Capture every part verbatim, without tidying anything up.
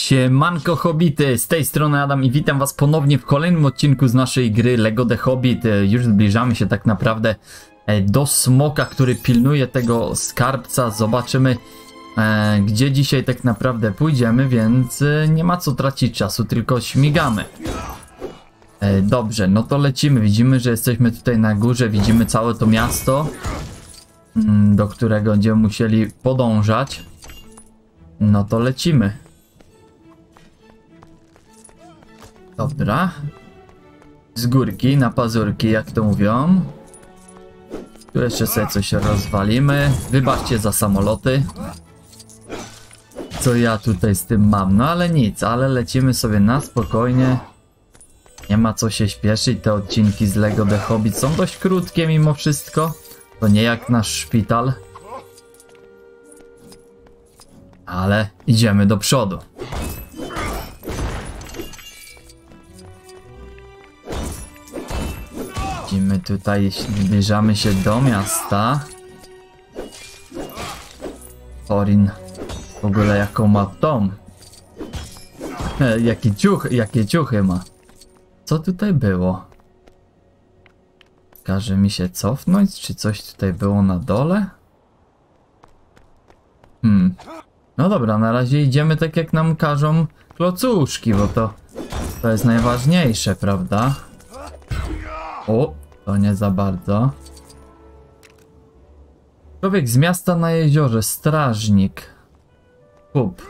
Siemanko Hobbity, z tej strony Adam i witam was ponownie w kolejnym odcinku z naszej gry Lego The Hobbit. Już zbliżamy się tak naprawdę do smoka, który pilnuje tego skarbca. Zobaczymy, e, gdzie dzisiaj tak naprawdę pójdziemy, więc nie ma co tracić czasu, tylko śmigamy. E, dobrze, no to lecimy. Widzimy, że jesteśmy tutaj na górze, widzimy całe to miasto, do którego będziemy musieli podążać. No to lecimy. Dobra. Z górki na pazurki, jak to mówią. Tu jeszcze sobie coś rozwalimy. Wybaczcie za samoloty. Co ja tutaj z tym mam? No ale nic, ale lecimy sobie na spokojnie. Nie ma co się śpieszyć. Te odcinki z Lego The Hobbit są dość krótkie mimo wszystko. To nie jak nasz szpital. Ale idziemy do przodu. Widzimy tutaj, zbliżamy się do miasta. Thorin w ogóle jaką ma dom. E, jakie ciuchy, jakie ciuchy ma. Co tutaj było? Każe mi się cofnąć? Czy coś tutaj było na dole? Hmm. No dobra, na razie idziemy tak jak nam każą klocuszki, bo to, to jest najważniejsze, prawda? O, to nie za bardzo. Człowiek z miasta na jeziorze, strażnik. Kup.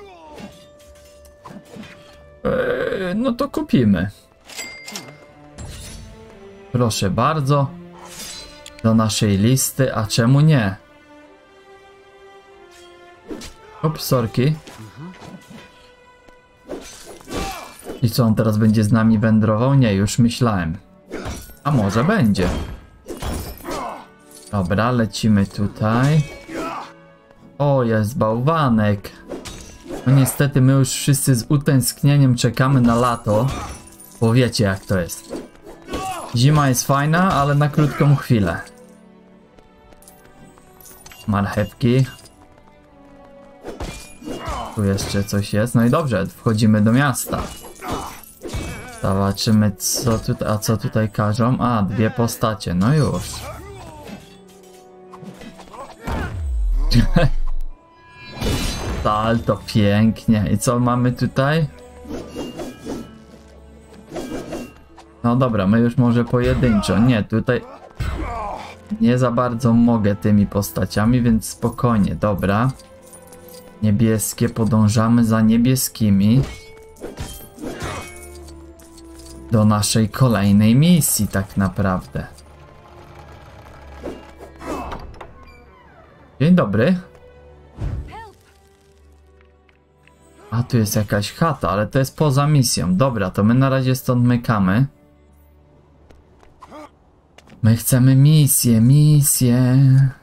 Eee, no to kupimy. Proszę bardzo. Do naszej listy, a czemu nie? Ups, sorki. I co, on teraz będzie z nami wędrował? Nie, już myślałem. A może będzie. Dobra, lecimy tutaj. O, jest bałwanek. No niestety my już wszyscy z utęsknieniem czekamy na lato. Bo wiecie jak to jest. Zima jest fajna, ale na krótką chwilę. Marchewki. Tu jeszcze coś jest. No i dobrze, wchodzimy do miasta. Zobaczymy co tutaj, a co tutaj każą? A, dwie postacie, no już. Salto, pięknie. I co mamy tutaj? No dobra, my już może pojedynczo. Nie, tutaj nie za bardzo mogę tymi postaciami, więc spokojnie, dobra. Niebieskie, podążamy za niebieskimi. Do naszej kolejnej misji tak naprawdę. Dzień dobry. A tu jest jakaś chata, ale to jest poza misją. Dobra, to my na razie stąd mykamy. My chcemy misję, misję.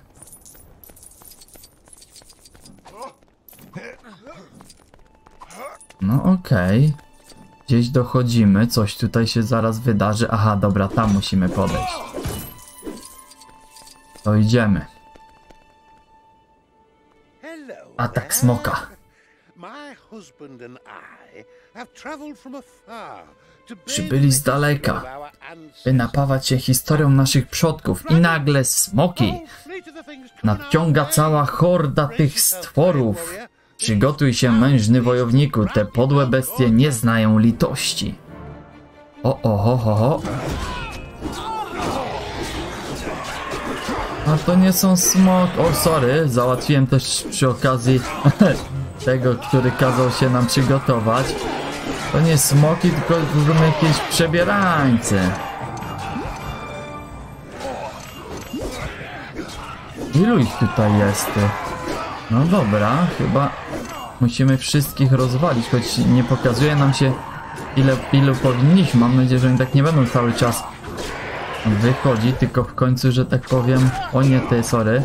No okej. Okay. Gdzieś dochodzimy, coś tutaj się zaraz wydarzy. Aha, dobra, tam musimy podejść. To idziemy. Atak smoka. Przybyli z daleka, by napawać się historią naszych przodków i nagle smoki. Nadciąga cała horda tych stworów. Przygotuj się, mężny wojowniku, te podłe bestie nie znają litości. O, o, ho, ho, ho. A to nie są smok... O, sorry, załatwiłem też przy okazji tego, który kazał się nam przygotować. To nie smoki, tylko są jakieś przebierańce. Ilu ich tutaj jest? No dobra, chyba musimy wszystkich rozwalić, choć nie pokazuje nam się ile, ilu powinniśmy. Mam nadzieję, że oni tak nie będą cały czas wychodzić, tylko w końcu, że tak powiem... O nie, ty, sorry.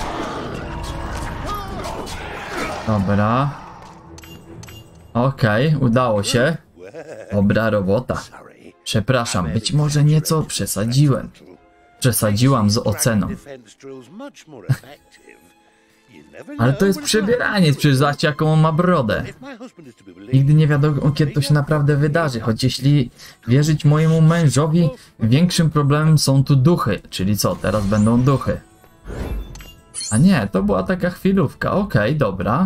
Dobra. Okej, okay, udało się. Dobra robota. Przepraszam, być może nieco przesadziłem. Przesadziłam z oceną. Ale to jest przebieranie, przecież zobaczcie jaką on ma brodę. Nigdy nie wiadomo kiedy to się naprawdę wydarzy, choć jeśli wierzyć mojemu mężowi, większym problemem są tu duchy. Czyli co, teraz będą duchy. A nie, to była taka chwilówka, okej, okay, dobra.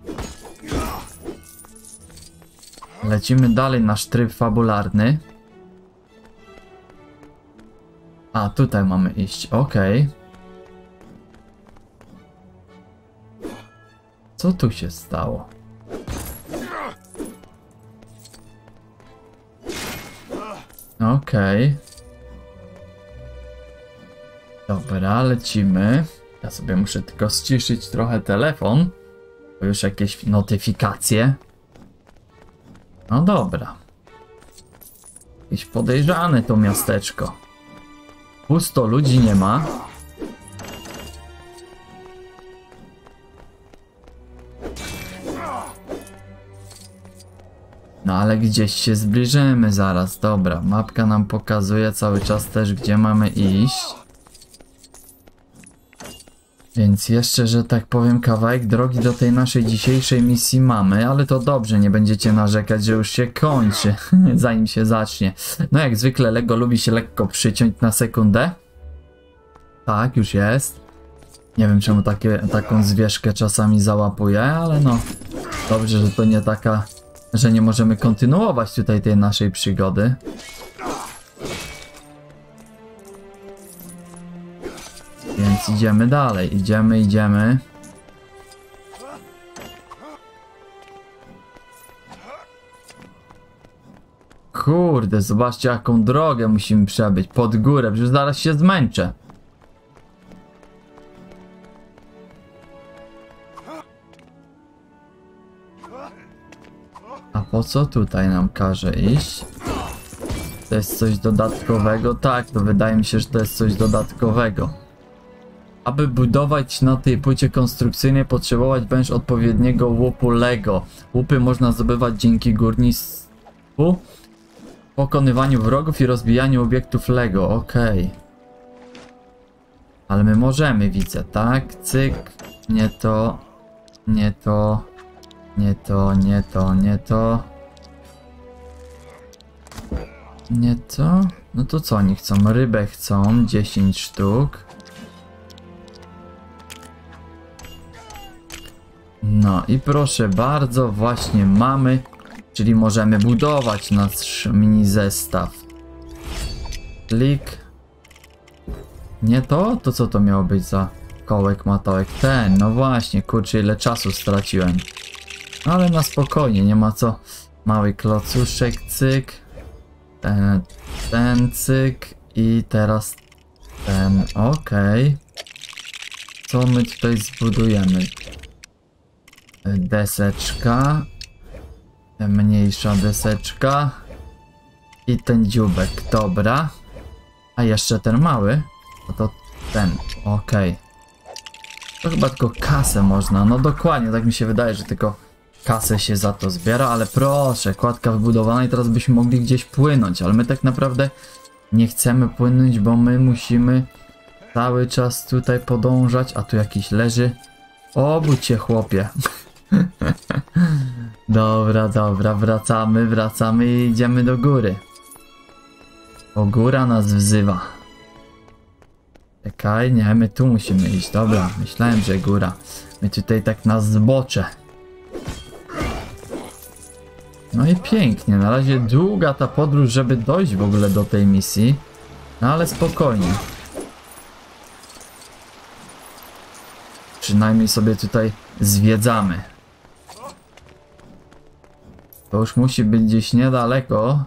Lecimy dalej, nasz tryb fabularny. A, tutaj mamy iść, okej. Okay. Co tu się stało? Okej. Okay. Dobra, lecimy. Ja sobie muszę tylko ściszyć trochę telefon, bo już jakieś notyfikacje. No dobra. Jakieś podejrzane to miasteczko. Pusto, ludzi nie ma. No ale gdzieś się zbliżymy zaraz, dobra. Mapka nam pokazuje cały czas też, gdzie mamy iść. Więc jeszcze, że tak powiem, kawałek drogi do tej naszej dzisiejszej misji mamy, ale to dobrze, nie będziecie narzekać, że już się kończy, zanim się zacznie. No jak zwykle Lego lubi się lekko przyciąć na sekundę. Tak, już jest. Nie wiem czemu takie, taką zwierzkę czasami załapuje, ale no dobrze, że to nie taka, że nie możemy kontynuować tutaj tej naszej przygody. Więc idziemy dalej, idziemy, idziemy. Kurde, zobaczcie jaką drogę musimy przebyć, pod górę, przecież zaraz się zmęczę. A po co tutaj nam każe iść? To jest coś dodatkowego? Tak, to wydaje mi się, że to jest coś dodatkowego. Aby budować na tej płycie konstrukcyjnej potrzebować będziesz odpowiedniego łupu Lego. Łupy można zdobywać dzięki górnictwu, pokonywaniu wrogów i rozbijaniu obiektów Lego. Okej. Okay. Ale my możemy, widzę, tak? Cyk. Nie to. Nie to. Nie to, nie to, nie to. Nie to? No to co oni chcą? Rybę chcą. dziesięć sztuk. No i proszę bardzo, właśnie mamy, czyli możemy budować nasz mini zestaw. Klik. Nie to? To co to miało być za kołek, matołek? Ten, no właśnie, kurczę, ile czasu straciłem. Ale na spokojnie, nie ma co. Mały klocuszek, cyk. Ten, ten cyk. I teraz ten, okej. Okay. Co my tutaj zbudujemy? Deseczka. Mniejsza deseczka. I ten dziubek, dobra. A jeszcze ten mały. No to ten, okej. Okay. To chyba tylko kasę można, no dokładnie, tak mi się wydaje, że tylko kasę się za to zbiera, ale proszę, kładka wybudowana i teraz byśmy mogli gdzieś płynąć, ale my tak naprawdę nie chcemy płynąć, bo my musimy cały czas tutaj podążać, a tu jakiś leży. Obudź się, chłopie. Dobra, dobra, wracamy, wracamy i idziemy do góry. Bo góra nas wzywa. Czekaj, nie, my tu musimy iść, dobra, myślałem, że góra. My tutaj tak na zbocze. No i pięknie, na razie długa ta podróż, żeby dojść w ogóle do tej misji. No ale spokojnie. Przynajmniej sobie tutaj zwiedzamy. To już musi być gdzieś niedaleko.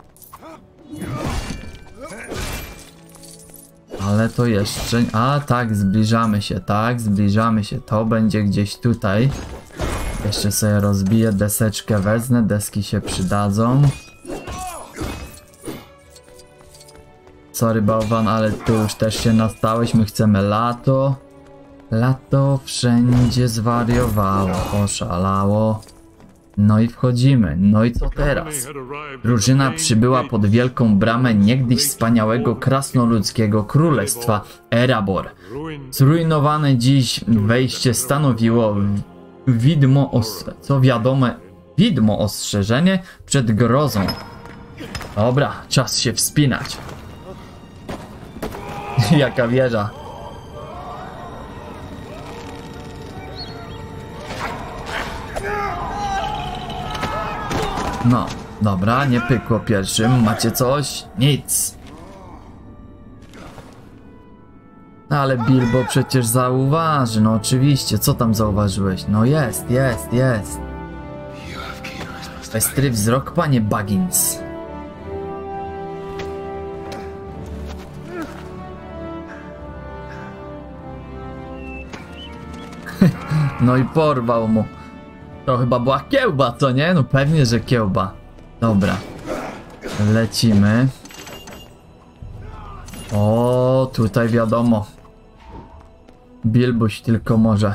Ale to jeszcze... A tak, zbliżamy się, tak, zbliżamy się. To będzie gdzieś tutaj. Jeszcze sobie rozbiję, deseczkę wezmę, deski się przydadzą. Sorry bałwan, ale ty już też się nastałeś, my chcemy lato. Lato wszędzie zwariowało, oszalało. No i wchodzimy. No i co teraz? Drużyna przybyła pod wielką bramę niegdyś wspaniałego krasnoludzkiego królestwa Erebor. Zrujnowane dziś wejście stanowiło widmo, os co wiadome, widmo ostrzeżenie przed grozą. Dobra, czas się wspinać. Jaka wieża. No, dobra, nie pykło pierwszym. Macie coś? Nic. No ale Bilbo przecież zauważy, no oczywiście. Co tam zauważyłeś? No jest, jest, jest. Bystry wzrok, panie Baggins. No i porwał mu. To chyba była kiełba, co nie? No pewnie, że kiełba. Dobra. Lecimy. O, tutaj wiadomo. Bilbuś tylko może.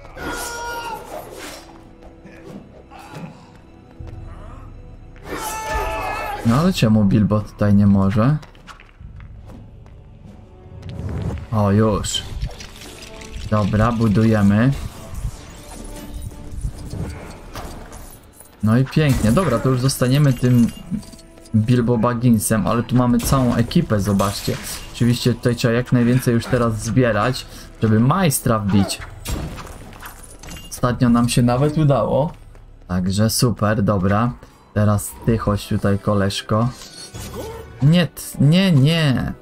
No ale czemu Bilbo tutaj nie może? O, już. Dobra, budujemy. No i pięknie. Dobra, to już zostaniemy tym Bilbo Bagginsem, ale tu mamy całą ekipę, zobaczcie. Oczywiście tutaj trzeba jak najwięcej już teraz zbierać, żeby majstra wbić. Ostatnio nam się nawet udało. Także super, dobra. Teraz ty chodź tutaj, koleżko. Nie, nie, nie.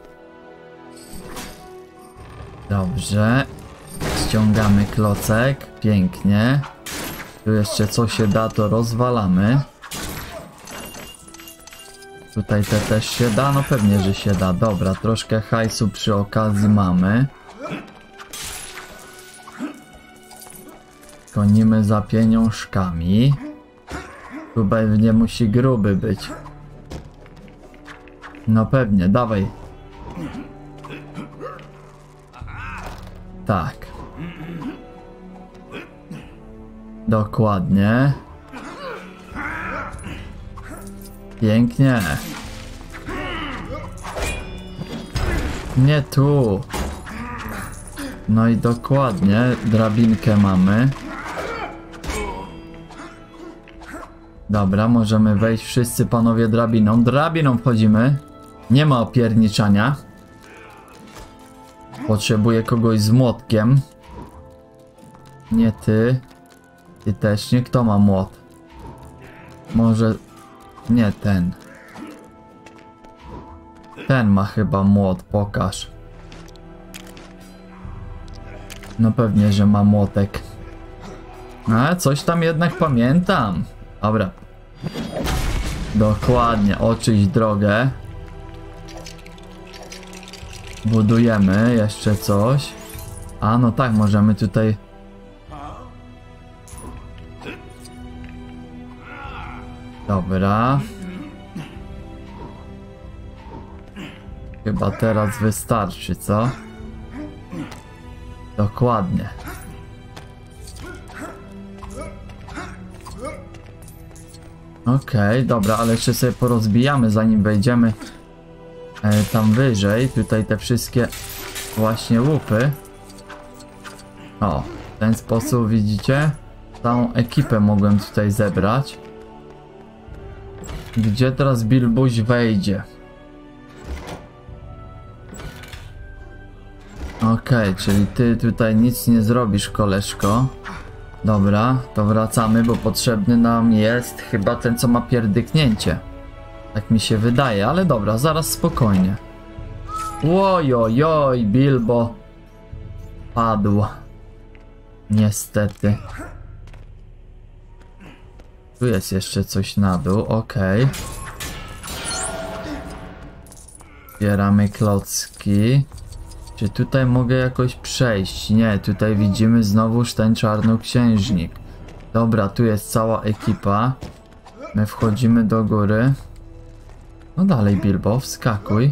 Dobrze. Ściągamy klocek. Pięknie. Tu jeszcze co się da, to rozwalamy. Tutaj te też się da? No pewnie, że się da. Dobra, troszkę hajsu przy okazji mamy. Gonimy za pieniążkami. Tu pewnie musi gruby być. No pewnie, dawaj. Tak. Dokładnie. Pięknie. Nie tu. No i dokładnie. Drabinkę mamy. Dobra, możemy wejść wszyscy panowie drabiną. Drabiną wchodzimy. Nie ma opierniczania. Potrzebuję kogoś z młotkiem. Nie ty. Ty też nie. Kto ma młot? Może... Nie ten. Ten ma chyba młot. Pokaż. No pewnie, że ma młotek. Ale coś tam jednak pamiętam. Dobra. Dokładnie. Oczyść drogę. Budujemy jeszcze coś. A no tak, możemy tutaj... Dobra. Chyba teraz wystarczy, co? Dokładnie. Okej, okay, dobra, ale jeszcze sobie porozbijamy, zanim wejdziemy e, tam wyżej. Tutaj te wszystkie właśnie łupy. O, w ten sposób widzicie? Całą ekipę mogłem tutaj zebrać. Gdzie teraz Bilbuś wejdzie? Okej, okay, czyli ty tutaj nic nie zrobisz, koleżko. Dobra, to wracamy, bo potrzebny nam jest chyba ten, co ma pierdyknięcie. Tak mi się wydaje, ale dobra, zaraz spokojnie. Ojojoj, Bilbo padł. Niestety. Tu jest jeszcze coś na dół, okej. Okay. Zbieramy klocki. Czy tutaj mogę jakoś przejść? Nie, tutaj widzimy znowuż ten czarnoksiężnik. Dobra, tu jest cała ekipa. My wchodzimy do góry. No dalej, Bilbo, wskakuj.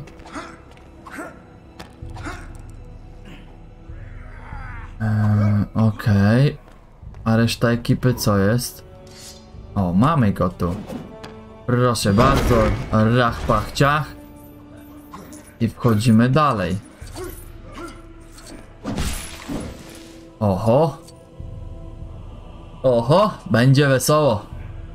Eee, okej. Okay. A reszta ekipy co jest? O, mamy go tu. Proszę bardzo, rach, pach, ciach. I wchodzimy dalej. Oho. Oho, będzie wesoło.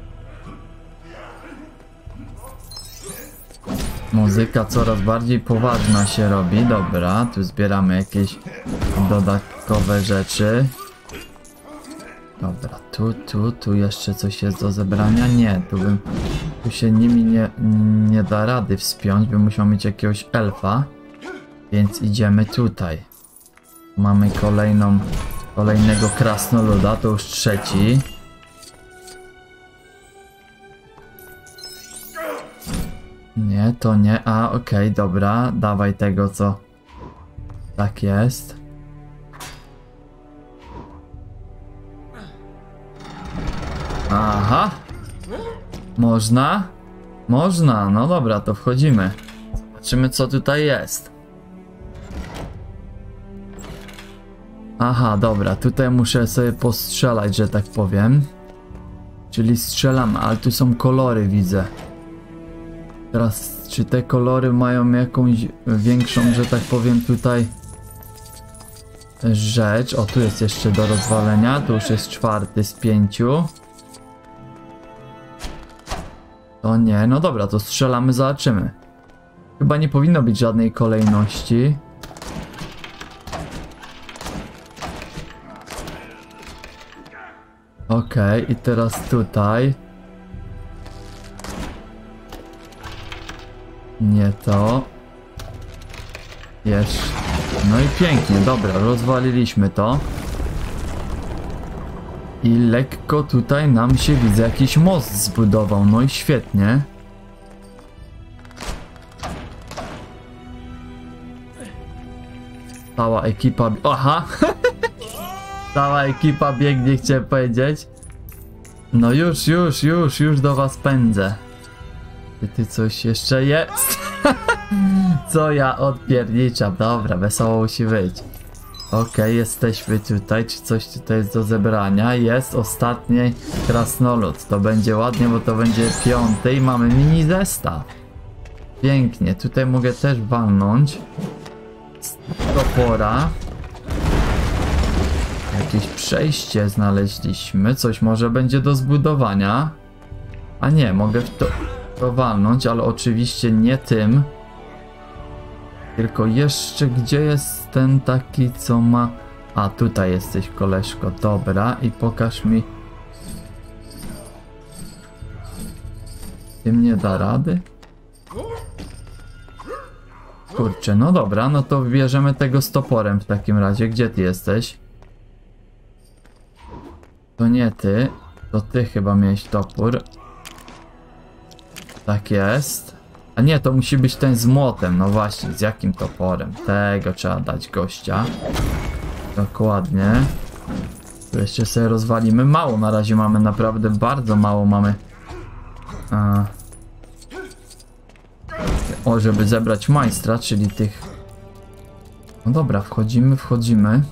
Muzyka coraz bardziej poważna się robi. Dobra, tu zbieramy jakieś dodatkowe rzeczy. Dobra, tu, tu, tu jeszcze coś jest do zebrania? Nie, tu bym... Tu się nimi nie, nie da rady wspiąć, bym musiał mieć jakiegoś elfa. Więc idziemy tutaj. Mamy kolejną... Kolejnego krasnoluda, to już trzeci. Nie, to nie. A, okej, okay, dobra. Dawaj tego, co... Tak jest. Aha. Można? Można, no dobra, to wchodzimy. Zobaczymy, co tutaj jest. Aha, dobra, tutaj muszę sobie postrzelać, że tak powiem. Czyli strzelam, ale tu są kolory, widzę. Teraz, czy te kolory mają jakąś większą, że tak powiem, tutaj rzecz? O, tu jest jeszcze do rozwalenia, tu już jest czwarty z pięciu. To nie, no dobra, to strzelamy, zobaczymy. Chyba nie powinno być żadnej kolejności. Okej, okay, i teraz tutaj. Nie to. Jeszcze. No i pięknie, dobra, rozwaliliśmy to. I lekko tutaj nam się, widzę, jakiś most zbudował, no i świetnie. Cała ekipa... Aha! Cała ekipa biegnie, chciałem powiedzieć. No już, już, już, już do was pędzę. Ty, ty coś jeszcze jest? Co ja odpierniczam? Dobra, wesoło musi być. Okej, okay, jesteśmy tutaj. Czy coś tutaj jest do zebrania? Jest ostatni krasnolud. To będzie ładnie, bo to będzie piąty i mamy mini zestaw. Pięknie. Tutaj mogę też walnąć. Z topora. Jakieś przejście znaleźliśmy. Coś może będzie do zbudowania. A nie, mogę w to, to walnąć, ale oczywiście nie tym. Tylko jeszcze gdzie jest ten taki, co ma... A, tutaj jesteś, koleżko. Dobra, i pokaż mi... Tym nie da rady? Kurczę, no dobra, no to bierzemy tego z toporem w takim razie. Gdzie ty jesteś? To nie ty. To ty chyba miałeś topór. Tak jest. A nie, to musi być ten z młotem. No właśnie, z jakim toporem? Tego trzeba dać gościa. Dokładnie. Tu jeszcze sobie rozwalimy. Mało na razie mamy, naprawdę bardzo mało mamy. A... O, żeby zebrać majstra, czyli tych... No dobra, wchodzimy, wchodzimy.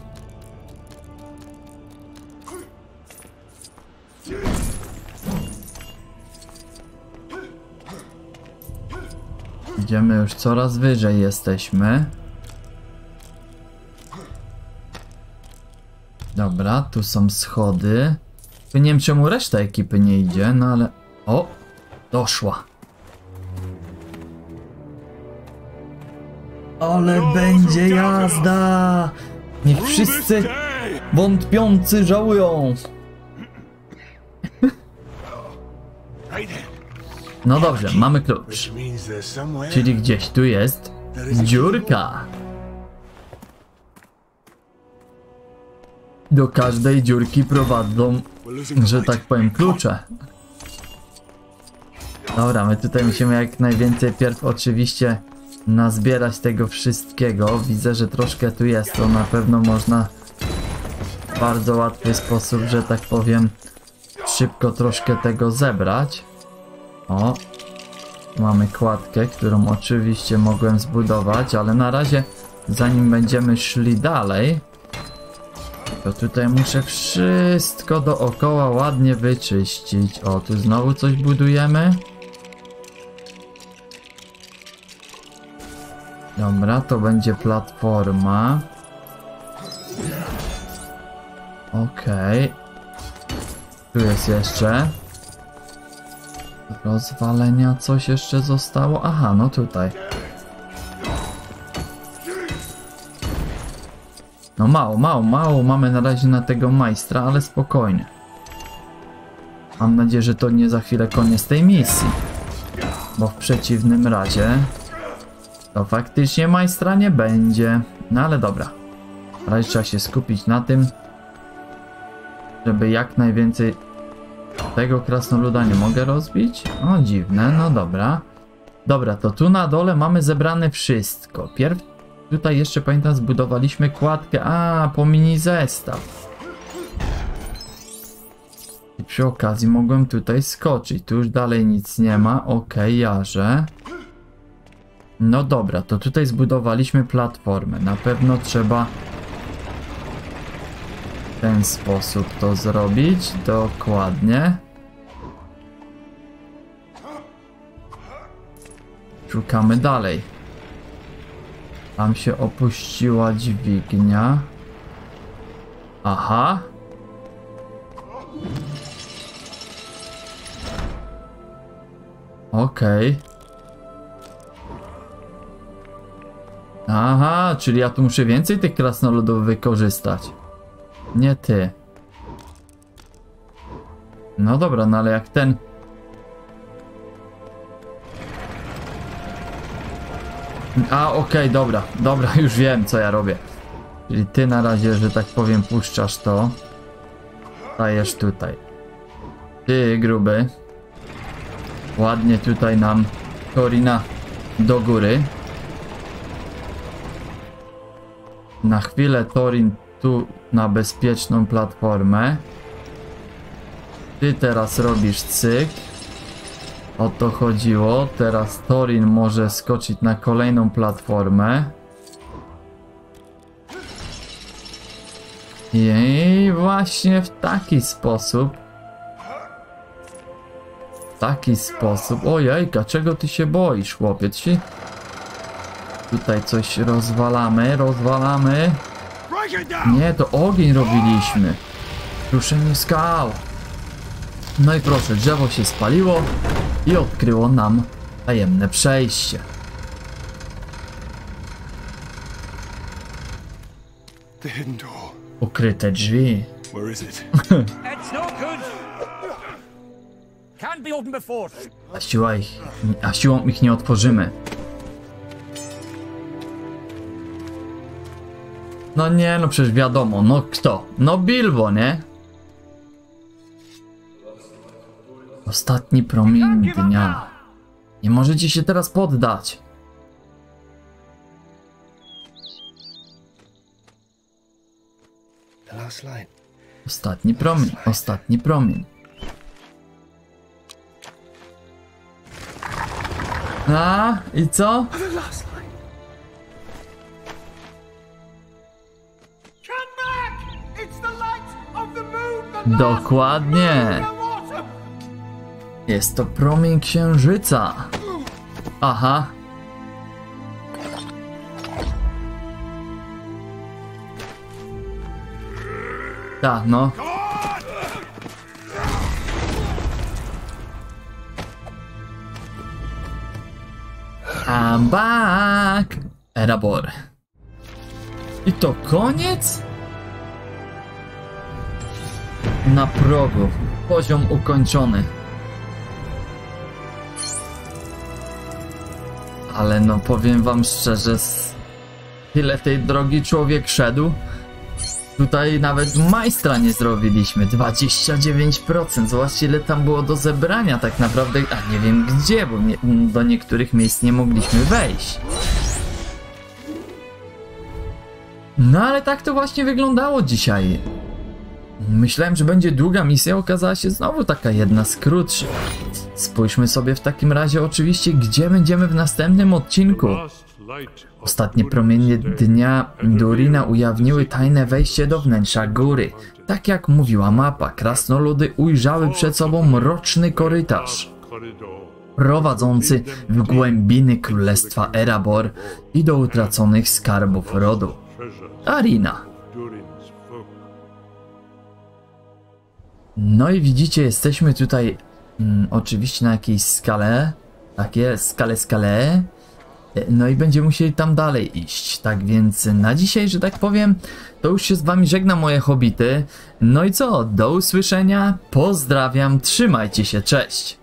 Idziemy już coraz wyżej, jesteśmy. Dobra, tu są schody. Nie wiem, czemu reszta ekipy nie idzie, no ale... O! Doszła. Ale będzie jazda! Niech wszyscy wątpiący żałują. No dobrze, mamy klucz. Czyli gdzieś tu jest dziurka. Do każdej dziurki prowadzą, że tak powiem, klucze. Dobra, my tutaj musimy jak najwięcej pierw oczywiście nazbierać tego wszystkiego. Widzę, że troszkę tu jest, to na pewno można w bardzo łatwy sposób, że tak powiem, szybko troszkę tego zebrać. O, mamy kładkę, którą oczywiście mogłem zbudować, ale na razie, zanim będziemy szli dalej, To tutaj muszę wszystko dookoła ładnie wyczyścić. O, tu znowu coś budujemy. Dobra, to będzie platforma. Okej. Okay. Tu jest jeszcze. Rozwalenia, coś jeszcze zostało? Aha, no tutaj. No mało, mało, mało mamy na razie na tego majstra, ale spokojnie. Mam nadzieję, że to nie za chwilę koniec tej misji. Bo w przeciwnym razie to faktycznie majstra nie będzie. No ale dobra. Na razie trzeba się skupić na tym, żeby jak najwięcej tego krasnoluda nie mogę rozbić. O, dziwne, no dobra. Dobra, to tu na dole mamy zebrane wszystko. Pierw tutaj jeszcze pamiętam zbudowaliśmy kładkę. A, po mini zestaw. I przy okazji mogłem tutaj skoczyć. Tu już dalej nic nie ma. Okej, jarze. No dobra, to tutaj zbudowaliśmy platformę. Na pewno trzeba w ten sposób to zrobić. Dokładnie. Szukamy dalej. Tam się opuściła dźwignia. Aha. Okej. Okay. Aha, czyli ja tu muszę więcej tych krasnoludów wykorzystać. Nie ty. No dobra, no ale jak ten... A, okej, okay, dobra, dobra, już wiem co ja robię. Czyli ty na razie, że tak powiem, puszczasz to. Stajesz tutaj. Ty, gruby. Ładnie tutaj nam Torina do góry. Na chwilę Torin tu na bezpieczną platformę. Ty teraz robisz cyk. O to chodziło. Teraz Torin może skoczyć na kolejną platformę. I właśnie w taki sposób. W taki sposób. Ojejka, czego ty się boisz, chłopiec? Ci? Tutaj coś rozwalamy, rozwalamy. Nie, to ogień robiliśmy. Ruszenie skał. No i proszę, drzewo się spaliło i odkryło nam tajemne przejście. Ukryte drzwi. A, siła ich, a siłą ich nie otworzymy. No nie, no przecież wiadomo, no kto? No Bilbo, nie? Ostatni promień dnia. Nie możecie się teraz poddać. Ostatni promień, ostatni promień. A, i co? Dokładnie. Jest to promień księżyca. Aha. Tak, no. I'm back. Erebor. I to koniec? Na progu. Poziom ukończony. Ale no powiem wam szczerze, tyle tej drogi człowiek szedł. Tutaj nawet majstra nie zrobiliśmy. dwadzieścia dziewięć procent. Zobaczcie, ile tam było do zebrania tak naprawdę. A nie wiem gdzie, bo nie, do niektórych miejsc nie mogliśmy wejść. No ale tak to właśnie wyglądało dzisiaj. Myślałem, że będzie długa misja, okazała się znowu taka jedna z krótszych. Spójrzmy sobie w takim razie oczywiście, gdzie będziemy w następnym odcinku. Ostatnie promienie dnia Durina ujawniły tajne wejście do wnętrza góry. Tak jak mówiła mapa, krasnoludy ujrzały przed sobą mroczny korytarz prowadzący w głębiny królestwa Erebor i do utraconych skarbów rodu. Arina. No i widzicie, jesteśmy tutaj mm, oczywiście na jakiejś skale. Takie, skale, skale. No i będziemy musieli tam dalej iść. Tak więc na dzisiaj, że tak powiem, to już się z wami żegna, moje hobbity. No i co? Do usłyszenia. Pozdrawiam. Trzymajcie się. Cześć.